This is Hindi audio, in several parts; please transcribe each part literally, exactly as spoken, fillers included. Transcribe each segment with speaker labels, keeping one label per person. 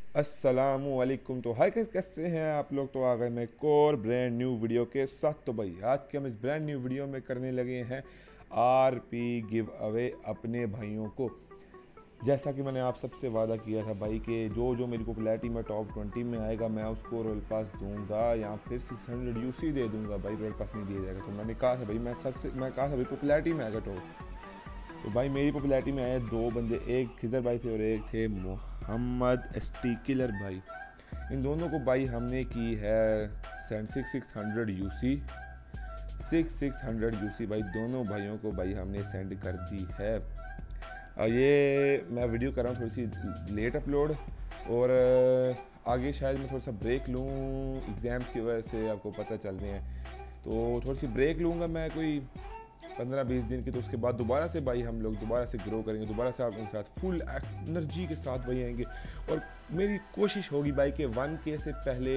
Speaker 1: अस्सलामुअलैकुम। तो हाय, कैसे हैं आप लोग। तो आ गए मैं एक और ब्रांड न्यू वीडियो के साथ। तो भाई आज के हम इस ब्रांड न्यू वीडियो में करने लगे हैं आर पी गिव अवे अपने भाइयों को। जैसा कि मैंने आप सबसे वादा किया था भाई कि जो जो मेरी पॉपुलैरिटी में टॉप ट्वेंटी में आएगा मैं उसको रॉयल पास दूंगा या फिर सिक्स हंड्रेड यू सी दे दूंगा। भाई रॉयल पास नहीं दिया जाएगा। तो मैंने कहा था भाई मैं सबसे मैं कहा था भाई पॉपुलैरिटी में आएगा टॉप। तो भाई मेरी पॉपुलैरिटी में आए दो बंदे, एक खिजर भाई थे और एक थे मोहम्मद एस टी किलर भाई। इन दोनों को भाई हमने की है send six six hundred you C six six hundred you C भाई दोनों भाइयों को भाई हमने सेंड कर दी है। और ये मैं वीडियो कर रहा हूँ थोड़ी सी लेट अपलोड, और आगे शायद मैं थोड़ा सा ब्रेक लूँ एग्ज़ाम्स की वजह से, आपको पता चल रहे हैं। तो थोड़ी सी ब्रेक लूँगा मैं कोई पंद्रह बीस दिन की। तो उसके बाद दोबारा से भाई हम लोग दोबारा से ग्रो करेंगे, दोबारा से आपके साथ फुल एनर्जी के साथ भाई आएंगे। और मेरी कोशिश होगी भाई कि वन के से पहले,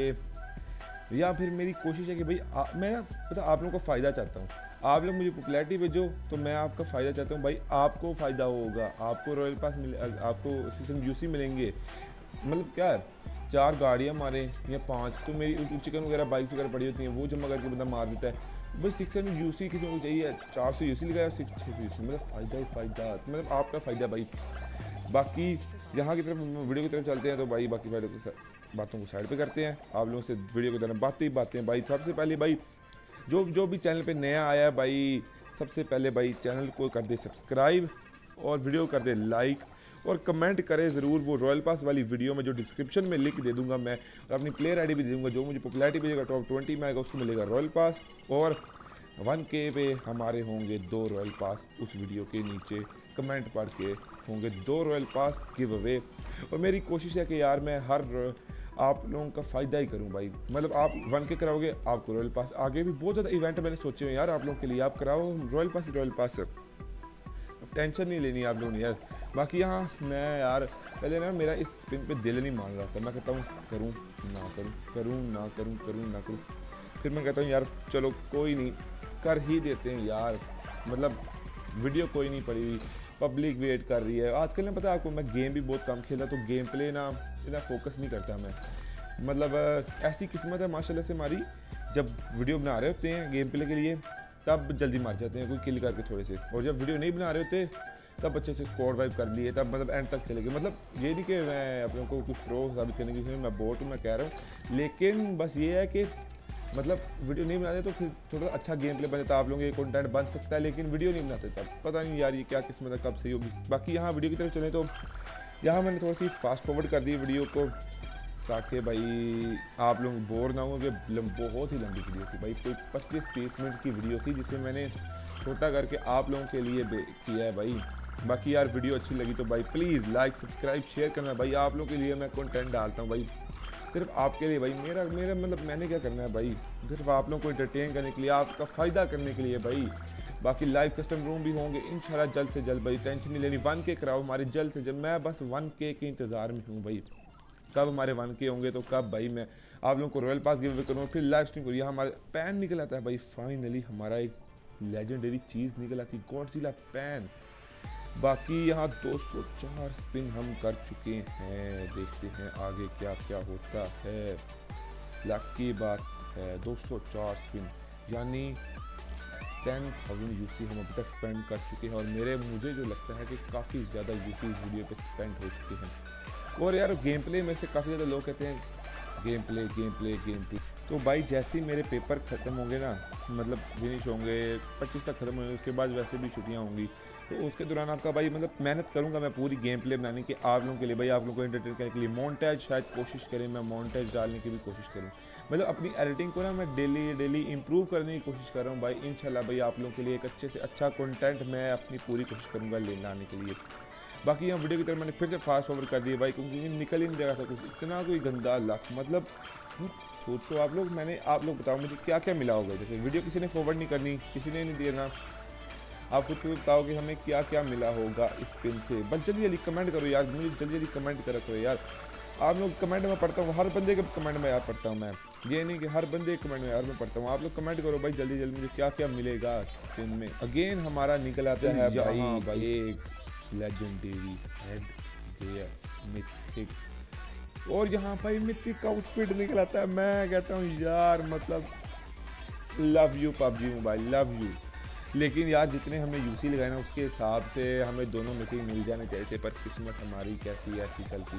Speaker 1: या फिर मेरी कोशिश है कि भाई आ, मैं ना पता आप लोगों को फ़ायदा चाहता हूँ। आप लोग मुझे पॉपुलैरिटी भेजो तो मैं आपका फ़ायदा चाहता हूँ भाई, आपको फ़ायदा होगा, आपको रॉयल पास मिले, आपको सिस्टम यूसी मिलेंगे। मतलब क्या है, चार गाड़ियाँ मारें या पाँच, तो मेरी चिकन वगैरह बाइक्स वगैरह पड़ी होती हैं, वो जमा करके बंदा मार देता है। भाई सिक्स हंड्रेड यू सी किसी को चाहिए, चार सौ यू सी लगाया, सिक्स छः सौ यू सी, मतलब फ़ायदा ही फ़ायदा, मतलब आपका फ़ायदा भाई। बाकी यहाँ की तरफ वीडियो की तरफ चलते हैं। तो भाई बाकी फायदे को बातों को साइड पे करते हैं, आप लोगों से वीडियो की तरफ बातें ही बातें। भाई सबसे पहले भाई जो जो भी चैनल पे नया आया है भाई, सबसे पहले भाई चैनल को कर दे सब्सक्राइब और वीडियो कर दे लाइक और कमेंट करें ज़रूर। वो रॉयल पास वाली वीडियो में जो डिस्क्रिप्शन में लिंक दे दूंगा मैं, और अपनी प्लेयर आईडी भी दे दूंगा। जो मुझे पॉपुलैरिटी भेजेगा टॉप ट्वेंटी में आएगा उसको मिलेगा रॉयल पास, और वन के पे हमारे होंगे दो रॉयल पास। उस वीडियो के नीचे कमेंट पढ़ के होंगे दो रॉयल पास गिव अवे। और मेरी कोशिश है कि यार मैं हर आप लोगों का फ़ायदा ही करूं भाई। मतलब आप वन के कराओगे आपको रॉयल पास, आगे भी बहुत ज़्यादा इवेंट मैंने सोचे हुए यार आप लोगों के लिए, आप कराओ royal pass royal pass, tension नहीं लेनी आप लोगों ने यार। बाकी यहाँ मैं यार पहले ना मेरा इस स्पिन पे दिल नहीं मान रहा था, मैं कहता हूँ करूँ ना करूँ, करूँ ना करूँ, करूँ ना करूँ, फिर मैं कहता हूँ यार चलो कोई नहीं, कर ही देते हैं यार। मतलब वीडियो कोई नहीं पड़ी हुई, पब्लिक वेट कर रही है। आजकल ना पता है आपको, मैं गेम भी बहुत कम खेला, तो गेम प्ले ना इतना फोकस नहीं करता मैं। मतलब ऐसी किस्मत है माशाल्लाह से हमारी, जब वीडियो बना रहे होते हैं गेम प्ले के लिए तब जल्दी मार जाते हैं कोई किल करके थोड़े से, और जब वीडियो नहीं बना रहे होते तब अच्छे अच्छे स्कोर वाइप कर लिए, तब मतलब एंड तक चले गए। मतलब ये नहीं कि मैं अपने को कुछ प्रो साबित करने की मैं बोट हूँ, मैं कह रहा हूँ, लेकिन बस ये है कि मतलब वीडियो नहीं बनाते तो फिर थोड़ा अच्छा गेम प्ले बन जाता, आप लोगों के कंटेंट बन सकता है, लेकिन वीडियो नहीं बनाते तब पता नहीं यार ये क्या किस्मत है कब सही होगी। बाकी यहाँ वीडियो की तरफ चलें तो यहाँ मैंने थोड़ी सी फास्ट फॉरवर्ड कर दी वीडियो को, ताकि भाई आप लोग बोर ना हो कि बहुत ही लंबी वीडियो थी भाई, कोई पच्चीस तीस मिनट की वीडियो थी जिसे मैंने छोटा करके आप लोगों के लिए किया है भाई। बाकी यार वीडियो अच्छी लगी तो भाई प्लीज़ लाइक सब्सक्राइब शेयर करना भाई, आप लोगों के लिए मैं कंटेंट डालता हूँ भाई, सिर्फ आपके लिए भाई। मेरा मेरा मतलब मैंने क्या करना है भाई, सिर्फ आप लोगों को एंटरटेन करने के लिए, आपका फ़ायदा करने के लिए भाई। बाकी लाइव कस्टम रूम भी होंगे इंशाल्लाह जल्द से जल्द भाई, टेंशन नहीं लेनी। वन के कराओ हमारे जल्द से जल्द, मैं बस वन के के इंतज़ार में हूँ भाई, कब हमारे वन के होंगे तो कब भाई मैं आप लोगों को रॉयल पास गिव अवे करूँ, फिर लाइव स्ट्रीम करूँ। यहाँ हमारा पैन निकल आता है भाई, फाइनली हमारा एक लेजेंडरी चीज़ निकल आती, गॉडजिला पैन। बाकी यहाँ दो सौ चार स्पिन हम कर चुके हैं, देखते हैं आगे क्या क्या होता है। लक की बात है दो सौ चार स्पिन यानी टेन थाउजेंड यू सी हम अभी तक स्पेंड कर चुके हैं, और मेरे मुझे जो लगता है कि काफ़ी ज़्यादा यू सी इस वीडियो पे स्पेंड हो चुके हैं। और यार गेम प्ले में से काफ़ी ज़्यादा लोग कहते हैं game play game play game play, तो भाई जैसे ही मेरे पेपर ख़त्म होंगे ना, मतलब फिनिश होंगे पच्चीस तक ख़त्म होंगे, उसके बाद वैसे भी छुट्टियां होंगी, तो उसके दौरान आपका भाई मतलब मेहनत करूंगा मैं पूरी गेम प्ले बनाने की आप लोगों के लिए भाई, आप लोगों को एंटरटेन करने के लिए। मोन्टेज शायद कोशिश करें, मैं मोन्टेज डालने की भी कोशिश करूँ, मतलब अपनी एडिटिंग को ना मैं डेली डेली इंप्रूव करने की कोशिश कर रहा हूँ भाई। इंशाल्लाह भाई आप लोगों के लिए एक अच्छे से अच्छा कंटेंट मैं अपनी पूरी कोशिश करूँगा लेने आने के लिए। बाकी यहाँ वीडियो की तरफ मैंने फिर से फास्ट ओवर कर दिया भाई, क्योंकि निकल ही नहीं रहा था कुछ, इतना कोई गंदा लक, मतलब सोचो आप लोग, मैंने आप लोग बताओ मुझे क्या क्या मिला होगा। जैसे वीडियो किसी ने फॉरवर्ड नहीं करनी, किसी ने नहीं देना, आप खुद को बताओ कि हमें क्या क्या मिला होगा इस पिन से। बस जल्दी जल्दी कमेंट करो यार, मुझे जल्दी जल्दी कमेंट करा करो यार। आप लोग कमेंट में पढ़ता हूँ, हर बंदे के कमेंट में यार पढ़ता हूँ मैं, ये नहीं कि हर बंदे के कमेंट में यार मैं पढ़ता हूँ। आप लोग कमेंट करो भाई जल्दी जल्दी, मुझे क्या क्या मिलेगा पिन में। अगेन हमारा निकल आता है भाई भाई एक लेजेंडरी हेड गियर मिथिक और यहाँ भाई मिथिक का आउटफिट निकल आता है। मैं कहता हूँ यार मतलब love you PUBG mobile, love you. लेकिन यार जितने हमने यूसी लगाए ना उसके हिसाब से हमें दोनों मिथिक मिल जाने चाहिए थे, पर किस्मत हमारी कैसी ऐसी चलती,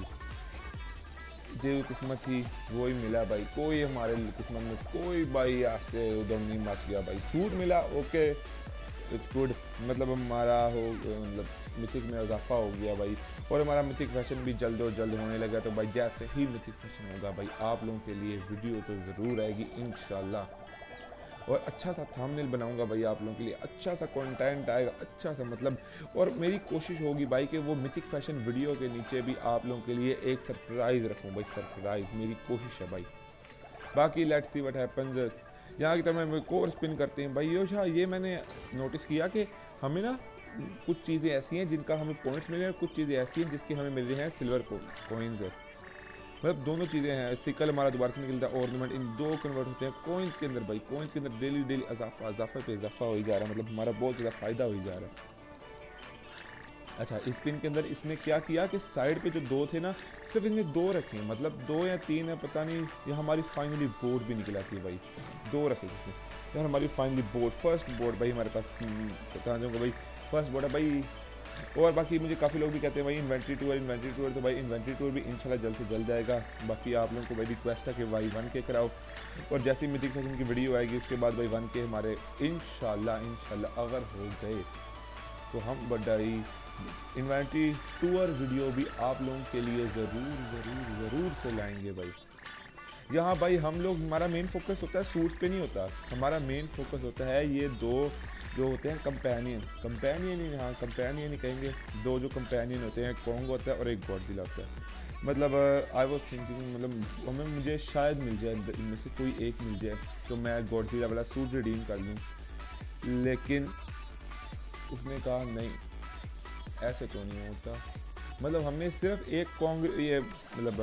Speaker 1: जो किस्मत थी वो ही मिला भाई। कोई हमारे किस्मत में कोई भाई ऐसे उधर नहीं मच गया भाई। सूट मिला ओके इट्स गुड, मतलब हमारा हो मतलब मिथिक में इजाफा हो गया भाई। और हमारा मिथिक फैशन भी जल्द और जल्द होने लगा। तो भाई जैसे ही मिथिक फैशन होगा भाई आप लोगों के लिए वीडियो तो ज़रूर आएगी इंशाल्लाह। और अच्छा सा थंबनेल बनाऊंगा भाई आप लोगों के लिए, अच्छा सा कंटेंट आएगा, अच्छा सा मतलब। और मेरी कोशिश होगी भाई कि वो मिथिक फैशन वीडियो के नीचे भी आप लोगों के लिए एक सरप्राइज़ रखूं भाई, सरप्राइज़ मेरी कोशिश है भाई। बाकी लेट्स सी व्हाट हैपेंस। यहाँ की तरह मैं कोर स्पिन करते हैं भाई। यो शाह ये मैंने नोटिस किया कि हमें ना कुछ चीज़ें ऐसी हैं जिनका हमें पॉइंट्स मिले हैं, कुछ चीज़ें ऐसी हैं जिसकी हमें मिल रही हैं सिल्वर कॉइन्स। मतलब दोनों चीज़ें हैं। सिकल हमारा दोबारा से निकलता है, ऑर्नामेंट इन दो कन्वर्ट होते हैं कॉइन्स के अंदर भाई। कॉइन्स के अंदर डेली डेली इजाफा इजाफा पे इजाफा हो ही जा रहा है, मतलब हमारा बहुत ज़्यादा फ़ायदा हो ही जा रहा है। अच्छा इस पिन के अंदर इसने क्या किया कि साइड पे जो दो थे ना सिर्फ इसने दो रखे हैं, मतलब दो या तीन है पता नहीं। ये हमारी फाइनली बोर्ड भी निकल आती है भाई, दो रखे इसने यार हमारी फाइनली बोर्ड, फर्स्ट बोर्ड भाई हमारे पास। बता दूँगा भाई फर्स्ट बोर्ड है भाई। और बाकी मुझे काफ़ी लोग भी कहते हैं भाई इन्वेंट्री टूर इन्वेंट्री टूर, तो भाई इन्वेंट्री टूर भी इंशाल्लाह जल्द से जल्द जाएगा। बाकी आप लोगों को भाई रिक्वेस्ट है कि भाई वन के कराओ, और जैसी मिथिक फैशन की वीडियो आएगी उसके बाद भाई वन के हमारे इंशाल्लाह इंशाल्लाह अगर हो गए तो हम बड़ाई इन्वेंट्री टूर वीडियो भी आप लोगों के लिए ज़रूर ज़रूर ज़रूर से लाएंगे भाई। यहाँ भाई हम लोग हमारा मेन फोकस होता है सूट्स पे नहीं होता, हमारा मेन फोकस होता है ये दो जो होते हैं कंपेनियन, कंपेनियन ही हाँ कंपेनियन ही कहेंगे। दो जो कंपेनियन होते हैं कॉन्ग होता है और एक गॉडजिला होता है। मतलब आई वाज थिंकिंग मतलब हमें मुझे शायद मिल जाए इनमें से कोई एक मिल जाए तो मैं गॉडजिला वाला सूट रिडीम कर लूँ, लेकिन उसने कहा नहीं ऐसे तो नहीं होता। मतलब हमने सिर्फ एक कॉन्ग ये मतलब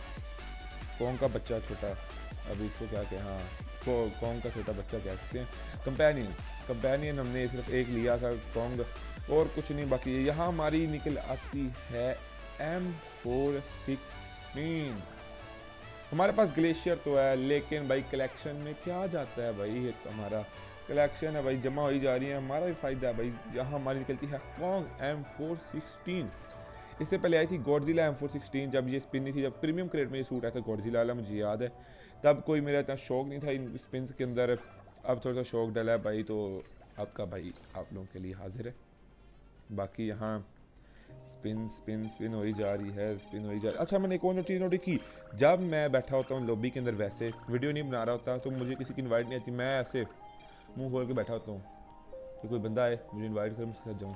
Speaker 1: कॉन्ग का बच्चा छोटा, अभी इसको क्या कहें, हाँ कॉन्ग का छोटा बच्चा कह सकते हैं, कंपेनियन कंपेनियन हमने सिर्फ एक लिया था कॉन्ग और कुछ नहीं। बाकी यहाँ हमारी निकल आती है एम फोर सिक्सटीन। हमारे पास ग्लेशियर तो है लेकिन भाई कलेक्शन में क्या जाता है भाई, एक हमारा कलेक्शन है भाई जमा हो ही जा रही है, हमारा भी फ़ायदा है भाई। यहाँ हमारी निकलती है कॉन्ग एम फोर सिक्सटीन। इससे पहले आई थी गॉडजिला एम फोर सिक्सटीन, जब ये स्पिन नहीं थी, जब प्रीमियम क्रेट में ये सूट आया था गॉडजिला वाला मुझे याद है। तब कोई मेरा इतना शौक नहीं था इन स्पिन के अंदर, अब थोड़ा सा शौक डला है भाई, तो आपका भाई आप लोगों के लिए हाजिर है। बाकी यहाँ स्पिन स्पिन स्पिन हो ही जा रही है, स्पिन हो ही जा रही है। अच्छा मैंने एक और चीज़ नोटिस की, जब मैं बैठा होता हूँ लॉबी के अंदर वैसे वीडियो नहीं बना रहा होता तो मुझे किसी की इन्वाइट नहीं आती, मैं ऐसे मुँह खोल के बैठा होता हूँ कि कोई बंदा आए मुझे इन्वाइट कर मैं उसके साथ जाऊँ,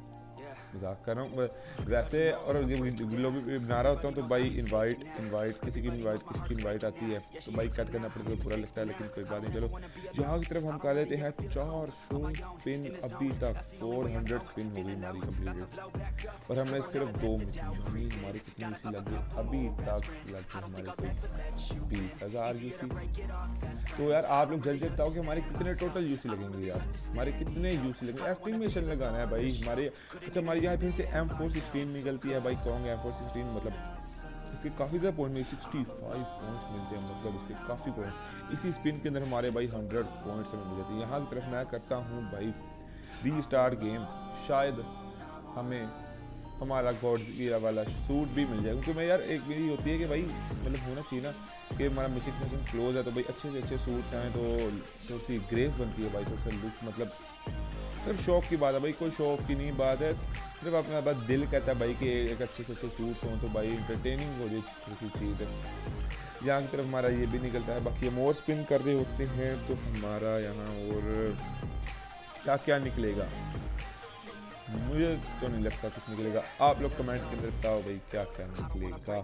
Speaker 1: मजाक कर रहा हूँ वैसे। और लोग बना रहा होता हूँ तो भाई इनवाइट इनवाइट किसी की इनवाइट किसी की इनवाइट आती है तो भाई कट करना पड़ता है, बुरा लगता है, लेकिन कोई बात नहीं। चलो यहाँ की तरफ हम कर लेते हैं चार सौ स्पिन, अभी तक फोर हंड्रेड स्पिन हो गई हमारी कम्प्लीटेड और हमें सिर्फ दो मिली। हमारी कितनी यूसी लग गई अभी तक, लग गई हमारे को बीस हज़ार यूसी। तो यार आप लोग जल्दी बताओ कि हमारे कितने टोटल यूसी लगेंगे यार, हमारे कितने यूसी लगेंगे, एस्टिमेशन लगाना है भाई हमारे। अच्छा हमारी यहाँ फिर से एम फोर सिक्सटीन निकलती है भाई कॉन्ग एम फोर सिक्सटीन, मतलब इसके काफ़ी ज़्यादा पॉइंट में सिक्सटी फाइव पॉइंट्स मिलते हैं, मतलब इसके काफ़ी पॉइंट इसी स्पिन के अंदर हमारे भाई हंड्रेड पॉइंट्स हमें मिल जाते हैं। यहाँ की तरफ मैं करता हूँ भाई री स्टार्ट गेम, शायद हमें हमारा गॉडजिला वाला सूट भी मिल जाए, क्योंकि मैं यार एक मेरी होती है कि भाई मतलब होना चाहिए ना कि हमारा मिथिक फैशन क्लोज है तो भाई अच्छे से अच्छे सूट्स हैं तो थोड़ी सी ग्रेस बनती है भाई, थोड़ा सा लुक, मतलब सिर्फ शौक की बात है भाई, कोई शो ऑफ की नहीं बात है, सिर्फ अपना बात दिल कहता है भाई कि एक अच्छे से अच्छे सूट्स हों तो भाई इंटरटेनिंग हो जाए किसी चीज़ है। यहाँ की तरफ हमारा ये भी निकलता है। बाकी हम और स्पिन कर रहे होते हैं तो हमारा यहाँ और क्या क्या निकलेगा मुझे तो नहीं लगता कुछ निकलेगा, आप लोग कमेंट के अंदर बताओ भाई क्या क्या निकलेगा।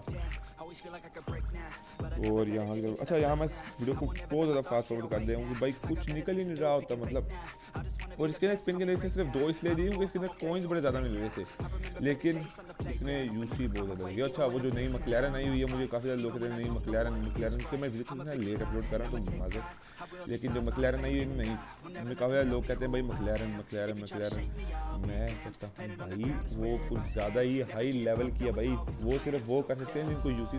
Speaker 1: और यहाँ की अच्छा यहाँ मैं वीडियो को बहुत ज़्यादा फास्ट फॉरवर्ड कर दिया हूँ भाई, कुछ निकल ही नहीं रहा होता मतलब। और इसके अंदर स्पिन के लिए सिर्फ दो इसलिए दिए क्योंकि इसके अंदर कॉइन्स बड़े ज़्यादा मिल रहे थे, लेकिन इसने यूसी बहुत ज़्यादा हो गया। अच्छा वो जो नई मकलैरन आई हुई है, मुझे काफ़ी ज़्यादा लोग कहते हैं नई मकलैरन मकलैरन के मैं वीडियो थोड़ा लेट अपलोड कर रहा हूँ तो माजर, लेकिन जो मकलैरन आई है नहीं, हमें काफ़ी ज़्यादा लोग कहते हैं भाई मकलैरन मकलैरन मकलैरन। मैं कहता हूँ भाई वो कुछ ज़्यादा ही हाई लेवल की है भाई, वो सिर्फ वो कर सकते हैं जिनको यूसी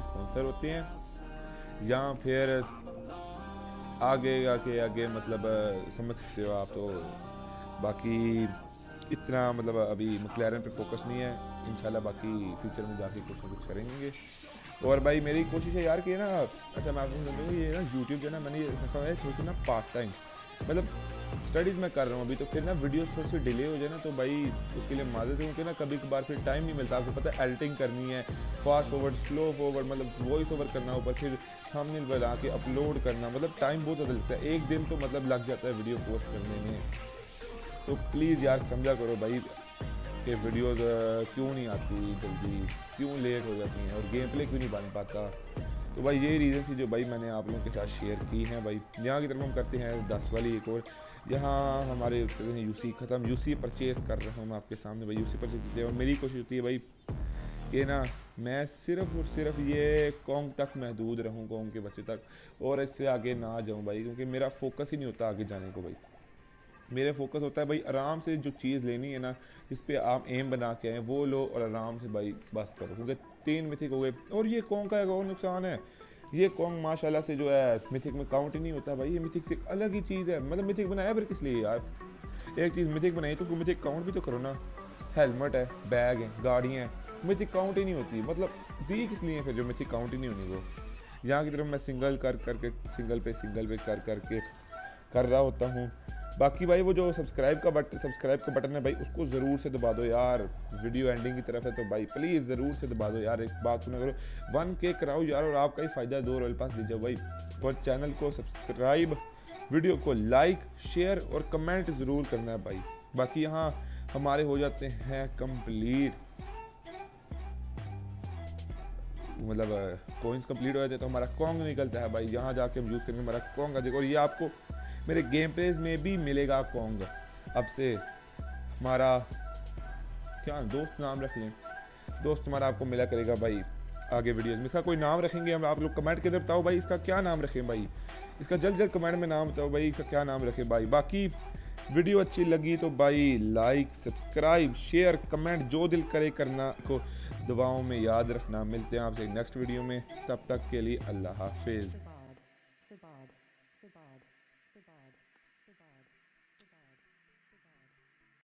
Speaker 1: स्पॉन्सर होते हैं, या फिर आगे आगे आगे मतलब समझ सकते हो आप। तो बाकी इतना मतलब अभी मैकलैरन पे फोकस नहीं है, इंशाल्लाह बाकी फ्यूचर में जाके कुछ ना कुछ करेंगे। और भाई मेरी कोशिश है यार कि ना, अच्छा मैं आपको समझूँ ये ना यूट्यूब जो है ना, मैंने ये रखा है थोड़ी सी ना पार्ट टाइम, मतलब स्टडीज़ मैं कर रहा हूँ अभी, तो फिर ना वीडियोस थोड़ी सी डिले हो जाए ना, तो भाई उसके लिए माजरत है, क्योंकि ना कभी कभार फिर टाइम नहीं मिलता। आपको पता है एडिटिंग करनी है, फास्ट फॉरवर्ड स्लो फॉरवर्ड, मतलब वॉइस ओवर करना, ऊपर फिर थंबनेल बना के अपलोड करना, मतलब टाइम बहुत ज़्यादा लगता है। एक दिन तो मतलब लग जाता है वीडियो पोस्ट करने में। तो प्लीज़ यार समझा करो भाई कि वीडियोज़ क्यों नहीं आती जल्दी, क्यों लेट हो जाती हैं, और गेम प्ले क्यों नहीं बन पाता। तो भाई यही रीज़न थी जो भाई मैंने आप लोगों के साथ शेयर की हैं। भाई यहाँ की तरफ हम करते हैं दस वाली एक और, यहाँ हमारे यूसी ख़त्म, यूसी परचेज़ कर रहा हूँ मैं आपके सामने भाई, यूसी परचेज करते हैं। और मेरी कोशिश होती है भाई कि ना मैं सिर्फ और सिर्फ ये कॉन्ग तक महदूद रहूँ, कॉन्ग के बच्चे तक, और इससे आगे ना जाऊँ भाई, क्योंकि मेरा फोकस ही नहीं होता आगे जाने को भाई। मेरा फोकस होता है भाई आराम से जो चीज़ लेनी है ना, जिस पे आप एम बना के आए वो लो, और आराम से भाई बस करो, क्योंकि तीन मिथिक हो गए। और ये कॉन्ग का एक और नुकसान है, ये कॉन्ग माशाल्लाह से जो है मिथिक में काउंट ही नहीं होता भाई। ये मिथिक से एक अलग ही चीज़ है, मतलब मिथिक बनाया फिर किस लिए यार, एक चीज़ मिथिक बनाई तो उसको मिथिक काउंट भी तो करो ना। हेलमेट है, बैग है, गाड़ियाँ हैं, मिथिक काउंट ही नहीं होती, मतलब दी किस लिए फिर जो मिथिक काउंट ही नहीं होनी वो। यहाँ की तरफ मैं सिंगल कर करके सिंगल पे सिंगल पे कर करके कर रहा होता हूँ। बाकी भाई वो जो सब्सक्राइब का बट सब्सक्राइब का बटन है भाई, उसको ज़रूर से दबा दो यार। वीडियो एंडिंग की तरफ है तो भाई प्लीज़ ज़रूर से दबा दो यार। एक बात सुना करो, वन के कराओ यार, और आपका ही फ़ायदा, दो रॉयल पास ले जाओ भाई। और चैनल को सब्सक्राइब, वीडियो को लाइक शेयर और कमेंट ज़रूर करना है भाई। बाकी यहाँ हमारे हो जाते हैं कंप्लीट, मतलब कॉइन्स कंप्लीट हो जाते हैं तो हमारा कॉन्ग निकलता है भाई। यहाँ जाके हम यूज़ करेंगे हमारा कॉन्ग आ जाएगा, और ये आपको मेरे गेम प्लेज में भी मिलेगा कॉन्ग। अब से हमारा क्या दोस्त नाम रख लें, दोस्त हमारा आपको मिला करेगा भाई आगे वीडियोस में। इसका कोई नाम रखेंगे हम, आप लोग कमेंट के अंदर बताओ भाई इसका क्या नाम रखें भाई, इसका जल्द जल्द कमेंट में नाम बताओ भाई इसका क्या नाम रखें भाई। बाकी वीडियो अच्छी लगी तो भाई लाइक सब्सक्राइब शेयर कमेंट जो दिल करे करना को दुआओं में याद रखना। मिलते हैं आपसे नेक्स्ट वीडियो में, तब तक के लिए अल्लाह हाफिज़।